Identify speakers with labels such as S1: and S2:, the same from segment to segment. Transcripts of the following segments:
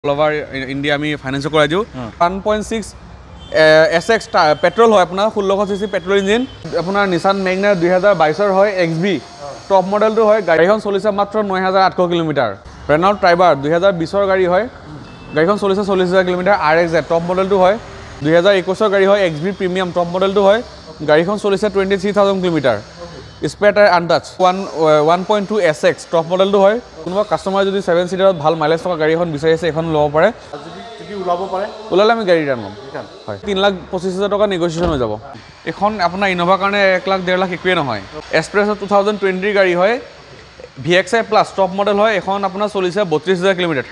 S1: All over India আমি finance কৰাই দিও 1.6 SX পেট্ৰল হয় আপোনাৰ 1600 cc পেট্ৰল ইঞ্জিন আপোনাৰ Nissan Magna 2022 ৰ হয় XB টপ মডেলটো হয় গাড়ীখন চলিছে মাত্ৰ 9800 কিলোমিটাৰ Renault Triber 2020 ৰ গাড়ী হয় গাড়ীখন চলিছে 40000 কিলোমিটাৰ RXZ টপ মডেলটো হয় 2021 ৰ গাড়ী হয় XB প্ৰিমিয়াম টপ মডেলটো হয় গাড়ীখন চলিছে 23000 kilometre spare tyre untouch 1.2 SX top মডেলটো হয় কোনোবা কাস্টমাৰ যদি 7 সিটাৰত ভাল মাইলেজ থকা গাড়ী এখন বিচাৰিছে এখন ল'ব পাৰে যদি উলাব পাৰে উলালে আমি গাড়ী ৰান ল'ম হয় 3,25,000 টকা নেগোচিয়েচন হৈ যাব এখন আপোনাৰ ইনোভা কাৰণে 1,00,000 1,50,000 একোৱে নহয় এক্সপ্ৰেছো 2020 গাড়ী হয় VXI প্লাস টপ মডেল হয় এখন আপোনাৰ চলিছে 32000 কিলোমিটাৰ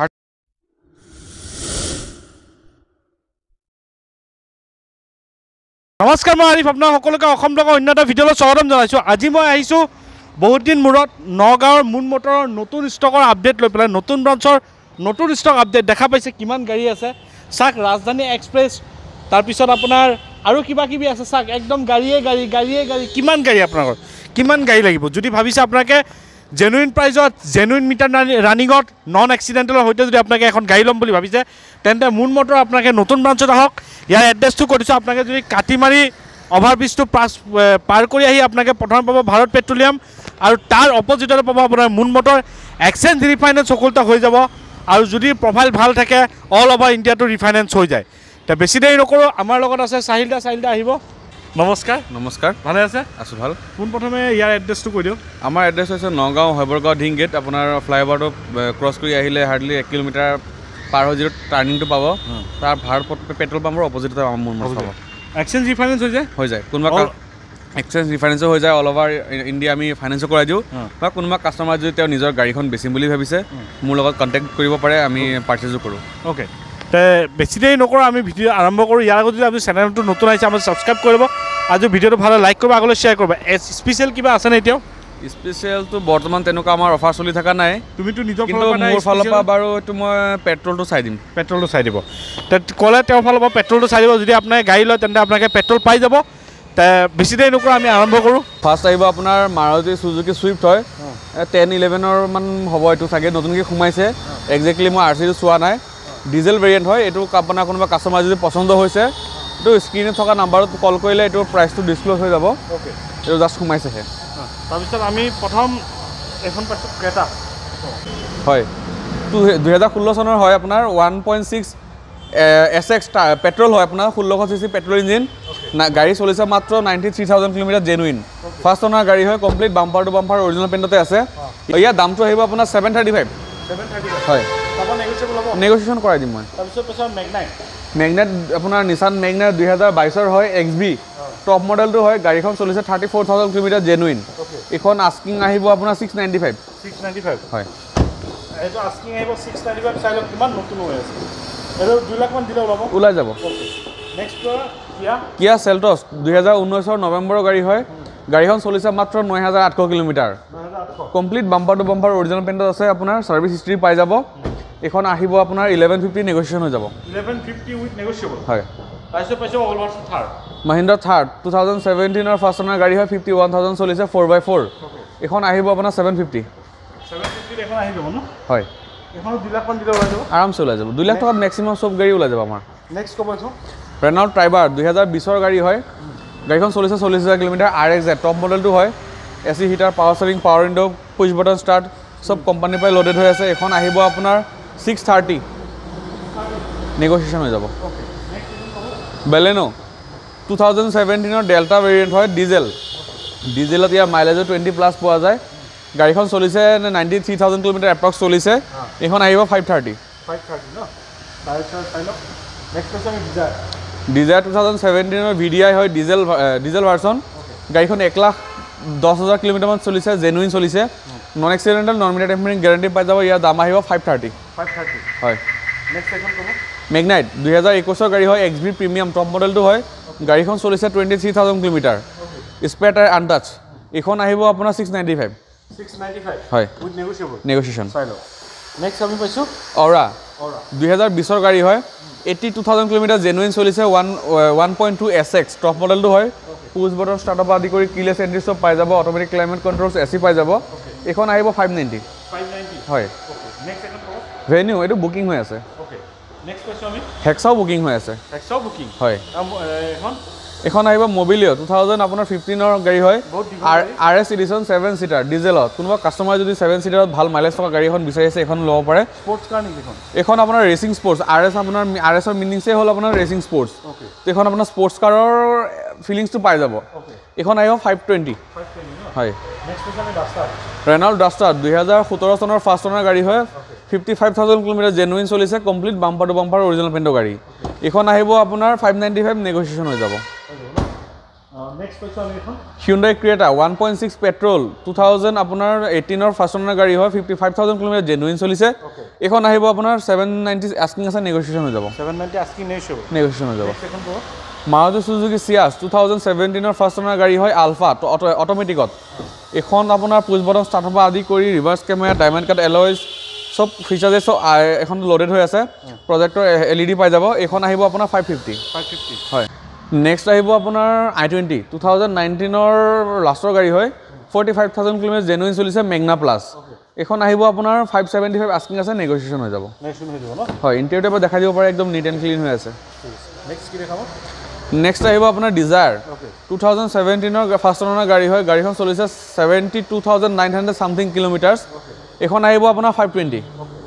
S2: নমস্কাৰ মই আৰিফ আপোনাৰ সকলোকে অসম টকা অন্যটা ভিডিঅ'লৈ স্বাগতম জনাইছোঁ আজি মই আহিছোঁ বহুত দিন মূৰত নগাঁৱৰ মুন মটৰৰ নতুন ষ্টকৰ আপডেট লৈ পেলাই নতুন ব্ৰাঞ্চৰ নতুন ষ্টক আপডেট দেখা পাইছে কিমান গাড়ী আছে চাক ৰাজধানী এক্সপ্ৰেছ তাৰপিছত আপোনাৰ আৰু কিবা কিবি আছে চাক একদম গাড়ীয়ে গাড়ী কিমান গাড়ী আপোনালোকৰ কিমান গাড়ী লাগিব যদি ভাবিছে আপোনালোকে জেনুইন প্ৰাইজত জেনুইন মিটাৰ ৰানিঙত নন এক্সিডেণ্টেলৰ সৈতে যদি আপোনালোকে এখন গাড়ী ল'ম বুলি ভাবিছে তেন্তে মুন মটৰ আপোনালোকে নতুন ব্ৰাঞ্চত আহক ইয়াৰ এড্ৰেছটো কৈ দিছোঁ আপোনালোকে যদি কাটিমাৰি অভাৰব্ৰিজটো পাৰ কৰি আহি আপোনালোকে প্ৰথম পাব ভাৰত পেট্ৰলিয়াম আৰু তাৰ অপজিটতে পাব আপোনাৰ মুন মটৰ এক্সচেঞ্জ ৰিফাইনেন্স সকলোটা হৈ যাব আৰু যদি প্ৰফাইল ভাল থাকে অল অভাৰ ইণ্ডিয়াটো ৰিফাইনেন্স হৈ যায় তে বেছি দেৰি নকৰোঁ আমাৰ লগত আছে চাহিল দা আহিব নমস্কাৰ ভালে আছে আছোঁ ভাল পোনপ্ৰথমে ইয়াৰ এড্ৰেছটো কৈ দিওঁ
S1: আমাৰ এড্ৰেছ হৈছে নগাঁও হৈবৰগাঁও ঢিং গেট আপোনাৰ ফ্লাইঅভাৰটো ক্ৰছ কৰি আহিলে হাৰ্ডলি 1 কিলোমিটাৰ পাৰ হৈ যিটো টাৰ্ণিংটো পাব তাৰ ভাৰত পেট্ৰল পাম্পৰ অপজিটতে মোৰ পাব
S2: এক্সচেঞ্জ ৰিফাইনেন্স হৈ যায়
S1: কোনোবা এক্সচেঞ্জ ৰিফাইনেন্সো হৈ যায় অল অভাৰ ইণ্ডিয়া আমি ফাইনেন্সো কৰাই দিওঁ বা কোনোবা কাষ্টমাৰ যদি তেওঁ নিজৰ গাড়ীখন বেচিম বুলি ভাবিছে মোৰ লগত কণ্টেক্ট কৰিব পাৰে আমি পাৰ্চেজো কৰোঁ
S2: অ'কে তে বেছি দেৰি নকৰোঁ আমি ভিডিঅ' আৰম্ভ কৰোঁ ইয়াৰ আগত যদি আপুনি চেনেলটো নতুন আহিছে আমাৰ ছাবস্ক্ৰাইব কৰিব আজি ভিডিঅ'টো ভালে লাইক কৰিব আগলৈ শ্বেয়াৰ কৰিব স্পেচিয়েল কিবা আছেনে এতিয়াও
S1: স্পেচিয়েলটো বৰ্তমান তেনেকুৱা আমাৰ অফাৰ চলি থকা নাই
S2: তুমিতো নিজৰ
S1: মোৰ ফালৰ পৰা বাৰু এইটো মই পেট্ৰলটো চাই দিম
S2: পেট্ৰলটো চাই দিব ক'লে তেওঁৰ ফালৰ পৰা পেট্ৰলটো চাই দিব যদি আপোনাক গাড়ী লয় তেন্তে আপোনালোকে পেট্ৰল পাই যাব বেছি দেৰি নকৰোঁ আমি আৰম্ভ কৰোঁ
S1: ফাৰ্ষ্ট আহিব আপোনাৰ মাৰুতি চুজুকি চুইফ্ট হয় 10-11 মান হ'ব এইটো চাগে নতুনকৈ সোমাইছে একজেক্টলি মই RC টো চোৱা নাই ডিজেল ভেৰিয়েণ্ট হয় এইটো আপোনাৰ কোনোবা কাষ্টমাৰ যদি পচন্দ হৈছে এইটো স্ক্ৰীণত থকা নাম্বাৰত কল কৰিলে এইটো প্ৰাইচটো ডিছক্ল'জ হৈ যাব
S2: অ'কে
S1: এইটো জাষ্ট সোমাইছেহে
S2: তাৰপিছত আমি প্ৰথম এখন পাইছোঁ ক্ৰেটা
S1: হয় 2016 চনৰ হয় আপোনাৰ 1.6 SX পেট্ৰল হয় আপোনাৰ 1600 cc পেট্ৰল ইঞ্জিন গাড়ী চলিছে মাত্ৰ 93,000 কিলোমিটাৰ জেনুইন ফাৰ্ষ্ট অনাৰ গাড়ী হয় complete bumper to bumper original পেইণ্টতে আছে ইয়াৰ দামটো আহিব আপোনাৰ 735 হয় নেগোচিয়েশ্যন কৰাই দিম মই
S2: তাৰপিছত
S1: মেগনেট আপোনাৰ Nissan Magna 2022 ৰ হয় XB টপ মডেলটো হয় গাড়ীখন চলিছে 34,000 কিলোমিটাৰ জেনুইন এখন আস্কিং আহিব আপোনাৰ 695 হয়
S2: এইটো আস্কিং আহিব 695 চাইলত কিমান নতুন হৈ আছে এইটো 2 লাখ মান দিলে
S1: ওলাই যাব
S2: নেক্সট
S1: Kia Seltos 2019 ৰ নৱেম্বৰৰ গাড়ী হয় গাড়ীখন চলিছে মাত্ৰ 9800 kilometre complete bumper to bumper original পেইণ্টত আছে আপোনাৰ সাৰ্ভিস হিষ্ট্ৰি পাই যাব এখন আহিব আপোনাৰ 1150 নেগোচিয়েশ্যন হৈ যাব
S2: 1150 উইথ নেগোচিয়েবল
S1: হয়
S2: তাৰপিছত পাইছো অল ভাৰ্চন থাৰ
S1: মহিন্দ্ৰা থাৰ 2017 ৰ ফাৰ্ষ্ট অনাৰ গাড়ী হয় 51000 চলিছে 4x4 এখন আহিব আপোনাৰ 750
S2: এখন আহি যাব ন
S1: হয়
S2: এখন 2 লাখ মান দিলে ওলাই যাব
S1: আৰামছে ওলাই যাব 2 লাখ টকাত মেক্সিমাম সব গাড়ী ওলাই যাব আমাৰ
S2: নেক্সট কমাইছো
S1: Renault Triber 2020 ৰ গাড়ী হয় গাড়ীখন চলিছে 40000 কিলোমিটাৰ RXZ টপ মডেলটো হয় AC heater power steering power window push button start সব কোম্পানীৰ পৰা লোডেড হৈ আছে এখন আহিব আপোনাৰ 630 নেগোচিয়েশ্যন হৈ যাব Baleno 2017 ৰ ডেল্টা ভেৰিয়েণ্ট হয় ডিজেলত ইয়াৰ মাইলেজো 20+ পোৱা যায় গাড়ীখন চলিছে 93,000 কিলোমিটাৰ এপ্ৰক্স চলিছে এখন আহিব 530
S2: ন তাৰপিছত চাইলক নেক্সট আছে
S1: ডিজায়াৰ 2017 ৰ VDI হয় ডিজেল ভাৰ্চন গাড়ীখন 1,10,000 কিলোমিটাৰ মান চলিছে জেনুইন চলিছে non accidental non meter tampering guarantee পাই যাব ইয়াৰ দাম আহিব 530 হয়
S2: নেক্সট এখন ক'ব
S1: মেগনাইট 2021 ৰ গাড়ী হয় XB প্ৰিমিয়াম টপ মডেলটো হয় গাড়ীখন চলিছে 23,000 কিলোমিটাৰ স্পেয়াৰ টায়াৰ আনটাচ এখন আহিব আপোনাৰ 695 হয়
S2: উইথ
S1: নেগোচিয়েশ্যন
S2: চাই লওক নেক্সট আমি পাইছোঁ
S1: অৰা 2020 ৰ গাড়ী হয় 82,000 কিলোমিটাৰ জেনুইন চলিছে 1.2 SX টপ মডেলটো হয় পুশ বটন ষ্টাৰ্টআপ আদি কৰি কিলেছ এন্ট্ৰি সব পাই যাব অটোমেটিক ক্লাইমেট কন্ট্ৰলছ AC পাই যাব এখন আহিব 590 হয় নেক্সট এখন ভেনিউ এইটো বুকিং হৈ আছে
S2: নেক্সট পাইছোঁ আমি
S1: হেক্সাও বুকিং হৈ আছে
S2: হেক্সাও বুকিং
S1: হয়
S2: এখন
S1: এখন আহিব মবিলিও 2000 আপোনাৰ 15ৰ গাড়ী হয় RS এডিশ্যন 7 সিটাৰ ডিজেলত কোনোবা কাষ্টমাৰ যদি 7 সিটাৰত ভাল মাইলেজ থকা গাড়ী এখন বিচাৰি আছে এখন ল'ব পাৰে
S2: স্পৰ্টছ কাৰ নেকি
S1: এখন আপোনাৰ ৰেচিং স্পৰ্টছ আপোনাৰ RSৰ মিনিংছে হ'ল আপোনাৰ ৰেচিং স্পৰ্টছ তো এখন আপোনাৰ স্পৰ্টছ কাৰৰ ফিলিংছটো পাই যাব এখন আহিব 520 হয়
S2: নেক্সট পাইছোঁ আমি ডাষ্টাৰ
S1: ৰেনল্ড ডাষ্টাৰ 2017 চনৰ ফাৰ্ষ্ট অনাৰ গাড়ী হয় 55,000 কিলোমিটাৰ জেনুইন চলিছে complete bumper to bumper original পেইণ্টৰ গাড়ী এখন আহিব আপোনাৰ 595 নেগোচিয়েশ্যন হৈ যাব
S2: নেক্সট পাইছোঁ আমি এখন
S1: Hyundai Creta 1.6 পেট্ৰল 2000 আপোনাৰ 18ৰ ফাৰ্ষ্ট অনাৰ গাড়ী হয় 55,000 কিলোমিটাৰ জেনুইন চলিছে এখন আহিব আপোনাৰ 790 আস্কিং আছে নেগোচিয়েশ্যন হৈ যাব
S2: 790 আস্কিং
S1: নেগোচিয়েশ্যন হৈ যাব
S2: এখন ক'ব
S1: Maruti Suzuki Ciaz 2017ৰ ফাৰ্ষ্ট অনাৰ গাড়ী হয় আলফা অটোমেটিকত এখন আপোনাৰ পুছ বটন ষ্টাৰ্টৰ পৰা আদি কৰি reverse camera diamond cut alloys সব ফিচাৰ্ছ এখন লোডেড হৈ আছে প্ৰজেক্টৰ LED পাই যাব এখন আহিব আপোনাৰ 550 হয় নেক্সট আহিব আপোনাৰ i20 2019ৰ লাষ্টৰ গাড়ী হয় 45,000 কিলোমিটাৰ জেনুইন চলিছে মেগনা প্লাছ এখন আহিব আপোনাৰ 575 আস্কিং আছে নেগোচিয়েশ্যন হৈ যাব হয় ইণ্টেৰিয়ৰটো পৰা দেখাই দিব পাৰে একদম নিট এণ্ড ক্লিন হৈ আছে
S2: নেক্সট কি দেখাব
S1: নেক্সট আহিব আপোনাৰ ডিজায়াৰ 2017ৰ ফাৰ্ষ্ট অনাৰ গাড়ী হয় গাড়ীখন চলিছে 72,900 সামথিং কিলোমিটাৰ্ছ এখন আহিব আপোনাৰ 520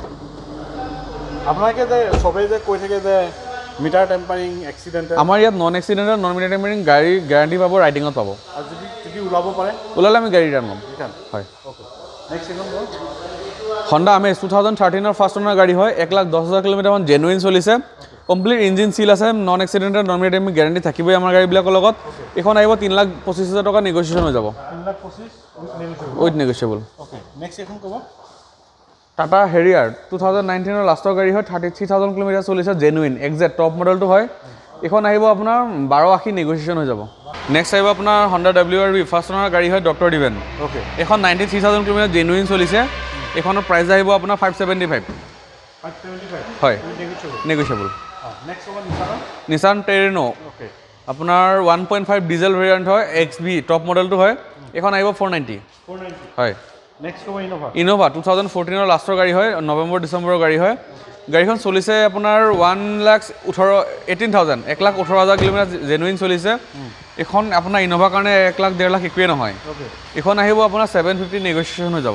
S2: আপোনালোকে যে সবেই যে কৈ থাকে যে মিটাৰ টেম্পাৰিং এক্সিডেণ্টেল
S1: আমাৰ ইয়াত non accidental non meter tampering গাড়ী গ্যাৰাণ্টি পাব ৰাইডিঙত পাব
S2: আৰু যদি ওলাব পাৰে
S1: ওলালে আমি গাড়ী ৰিটাৰ্ণ ল'ম হয়
S2: ওকে নেক্সট এখন
S1: Honda Amaze 2013ৰ ফাৰ্ষ্ট অনাৰ গাড়ী হয় 1,10,000 কিলোমিটাৰমান জেনুইন চলিছে কমপ্লিট ইঞ্জিন সিল আছে non accidental non meter tampering guarantee থাকিবই আমাৰ গাড়ীবিলাকৰ লগত এখন আহিব 3,25,000 টকা নেগোচিয়েশ্যন হৈ যাব
S2: 3,25,000
S1: উইথ নেগোচিয়েবল
S2: ওকে নেক্সট এখন ক'ব
S1: টাটা হেৰিয়াৰ 2019ৰ লাষ্টৰ গাড়ী হয় 33,000 কিলোমিটাৰ চলিছে জেনুইন এক্সেক্ট টপ মডেলটো হয় এখন আহিব আপোনাৰ 1280 নেগোচিয়েশ্যন হৈ যাব নেক্সট আহিব আপোনাৰ Honda WRV ফাৰ্ষ্ট অনাৰ গাড়ী হয় ডক্টৰ ডিভেন
S2: ওকে
S1: এখন 93,000 কিলোমিটাৰ জেনুইন চলিছে এখনৰ প্ৰাইচ আহিব আপোনাৰ 575 হয় নেগোচিয়েবল
S2: নেক্সট হ'ব
S1: নিছান টেৰেনো
S2: ওকে
S1: আপোনাৰ 1.5 ডিজেল ভেৰিয়েণ্ট হয় XB টপ মডেলটো হয় এখন আহিব 490 হয়
S2: নেক্সট হ'ব
S1: ইনোভা 2014ৰ লাষ্টৰ গাড়ী হয় নৱেম্বৰ ডিচেম্বৰৰ গাড়ী হয় গাড়ীখন চলিছে আপোনাৰ 1,18,000 কিলোমিটাৰ জেনুইন চলিছে এখন আপোনাৰ ইনোভা কাৰণে 1,00,000-1,50,000 একোৱে নহয় এখন আহিব আপোনাৰ 750 নেগোচিয়েশ্যন হৈ যাব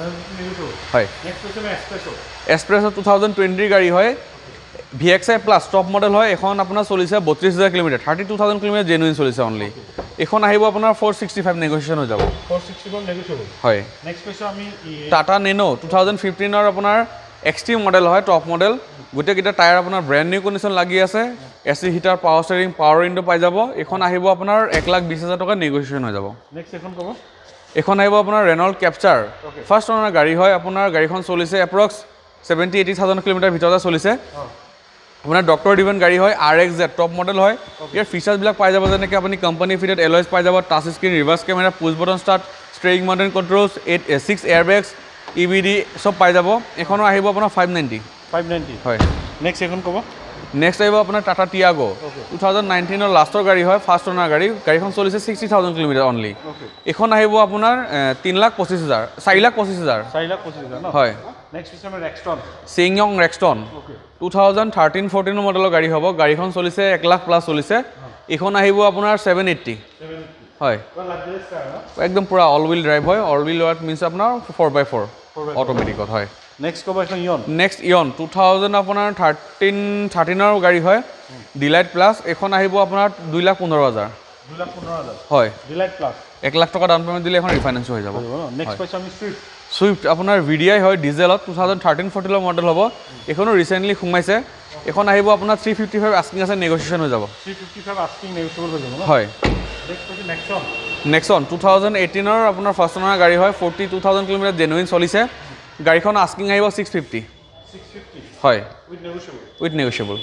S1: হয় এক্সপ্ৰেছো 2020 গাড়ী হয় VXI প্লাছ টপ মডেল হয় এখন আপোনাৰ চলিছে 32,000 কিলোমিটাৰ 32,000 কিলোমিটাৰ জেনুইন চলিছে অনলি এখন আহিব আপোনাৰ 465 নেগোচিয়েশ্যন হৈ যাব
S2: 465 নেগোচিয়েবল
S1: হয়
S2: নেক্সট পাইছোঁ আমি
S1: টাটা নেনো 2015ৰ আপোনাৰ এক্সট্ৰিম মডেল হয় টপ মডেল গোটেইকেইটা টায়াৰ আপোনাৰ ব্ৰেণ্ড নিউ কণ্ডিশ্যন লাগি আছে AC heater power steering power window পাই যাব এখন আহিব আপোনাৰ 1,20,000 টকা নেগোচিয়েশ্যন হৈ যাব
S2: নেক্সট এখন ক'ব
S1: এখন আহিব আপোনাৰ ৰেনল্ড কেপচাৰ ফাৰ্ষ্ট অনাৰ গাড়ী হয় আপোনাৰ গাড়ীখন চলিছে এপ্ৰক্স 70,000-80,000 কিলোমিটাৰ ভিতৰতে চলিছে আপোনাৰ ডক্টৰ ডিভেন গাড়ী হয় RXZ টপ মডেল হয় ইয়াৰ ফিচাৰ্ছবিলাক পাই যাব যেনেকৈ আপুনি কোম্পানী ফিটেড এলয়জ পাই যাব touch screen reverse camera push button start steering mounted controls 6 airbags EBD সব পাই যাব এখনো আহিব আপোনাৰ 590 হয়
S2: নেক্সট এখন ক'ব
S1: নেক্সট আহিব আপোনাৰ টাটা টিয়াগো 2019ৰ লাষ্টৰ গাড়ী হয় ফাৰ্ষ্ট অনাৰ গাড়ীখন চলিছে 60,000 কিলোমিটাৰ অনলি এখন আহিব আপোনাৰ 3,25,000
S2: 4,25,000
S1: হয়
S2: নেক্সট পিছে আমাৰ ৰেক্সটন
S1: চিংয়ং ৰেক্সটন 2013-14 মডেলৰ গাড়ী হ'ব গাড়ীখন চলিছে 1,00,000 প্লাছ চলিছে এখন আহিব আপোনাৰ 780 হয় একদম পুৰা অল হুইল ড্ৰাইভ হয় অল হুইল ড্ৰাইভ মিনছ আপোনাৰ 4x4 অটোমেটিকত হয়
S2: নেক্সট ক'ব এখন
S1: নেক্সট ইয়ন 2000 আপোনাৰ 13ৰ গাড়ী হয় ডিলাইট প্লাছ এখন আহিব আপোনাৰ 2,15,000 হয়
S2: ডিলাইট প্লাছ
S1: 1,00,000 টকা ডাউন পেমেণ্ট দিলে এখন ৰিফাইনেন্স হৈ যাব
S2: নেক্সট পাইছোঁ আমি
S1: চুইফ্ট আপোনাৰ VDI হয় ডিজেলত 2013-14 মডেল হ'ব এখনো ৰিচেণ্টলি সোমাইছে এখন আহিব আপোনাৰ 355 আস্কিং আছে নেগোচিয়েশ্যন হৈ যাব
S2: 355 আস্কিং নেগোচিয়েবল হৈ যাব
S1: হয়
S2: নেক্সট পাইছোঁ
S1: নেক্সন 2018ৰ আপোনাৰ ফাৰ্ষ্ট অনাৰ গাড়ী হয় 42,000 কিলোমিটাৰ জেনুইন চলিছে গাড়ীখন আস্কিং আহিব 650 হয় উইথ নেগোচিয়েবল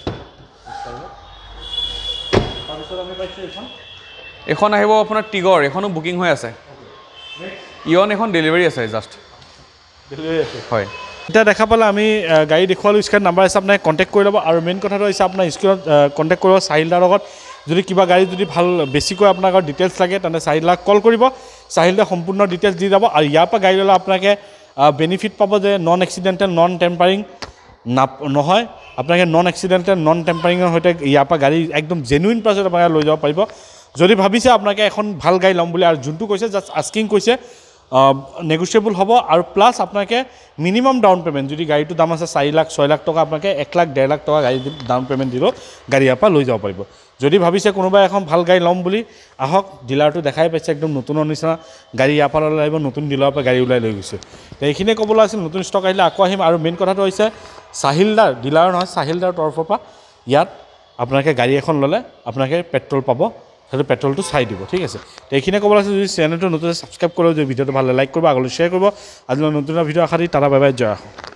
S1: এখন আহিব আপোনাৰ টিগৰ এখনো বুকিং হৈ আছে ইয়ন এখন ডেলিভাৰী আছে জাষ্ট হয়
S2: এতিয়া দেখা পালে আমি গাড়ী দেখুৱালোঁ স্ক্ৰীণ নাম্বাৰ আছে আপোনাক কণ্টেক্ট কৰি ল'ব আৰু মেইন কথাটো হৈছে আপোনাৰ স্ক্ৰীণত কণ্টেক্ট কৰিব চাহিলদাৰ লগত যদি কিবা গাড়ী যদি ভাল বেছিকৈ আপোনাক ডিটেইলছ লাগে তেন্তে চাহিলদাক কল কৰিব চাহিলদাৰ সম্পূৰ্ণ ডিটেইলছ দি যাব আৰু ইয়াৰ পৰা গাড়ী ল'লে আপোনাকে বেনিফিট পাব যে নন এক্সিডেণ্টেল নন টেম্পাৰিং নহয় আপোনালোকে নন এক্সিডেণ্টেল নন টেম্পাৰিঙৰ সৈতে ইয়াৰ পৰা গাড়ী একদম জেনুইন প্ৰাইচত আপোনালোকে লৈ যাব পাৰিব যদি ভাবিছে আপোনালোকে এখন ভাল গাড়ী ল'ম বুলি আৰু যোনটো কৈছে জাষ্ট আস্কিং কৈছে নেগোচিয়েবল হ'ব আৰু প্লাছ আপোনালোকে মিনিমাম ডাউন পে'মেণ্ট যদি গাড়ীটোৰ দাম আছে 4 লাখ 6 লাখ টকা আপোনালোকে 1 লাখ 1.5 লাখ টকা গাড়ী ডাউন পে'মেণ্ট দিলেও গাড়ী ইয়াৰ পৰা লৈ যাব পাৰিব যদি ভাবিছে কোনোবাই এখন ভাল গাড়ী ল'ম বুলি আহক ডিলাৰটো দেখাই পাইছে একদম নতুনৰ নিচিনা গাড়ী ইয়াৰ পৰা লৈ আহিব নতুন ডিলাৰৰ পৰা গাড়ী ওলাই লৈ গৈছে তো এইখিনিয়ে ক'বলৈ আছিল নতুন ষ্টক আহিলে আকৌ আহিম আৰু মেইন কথাটো হৈছে চাহিলদাৰ ডিলাৰ নহয় চাহিলদাৰ তৰফৰ পৰা ইয়াত আপোনালোকে গাড়ী এখন ল'লে আপোনালোকে পেট্ৰল পাব সেইটো পেট্ৰলটো চাই দিব ঠিক আছে তো এইখিনিয়ে ক'বলৈ আছিল যদি চেনেলটো নতুন ছাবস্ক্ৰাইব কৰিব যদি ভিডিঅ'টো ভাল লাইক কৰিব আগলৈ শ্বেয়াৰ কৰিব আজিলৈ নতুন ভিডিঅ' আশা দি টাটা বাই বাই জয় আহক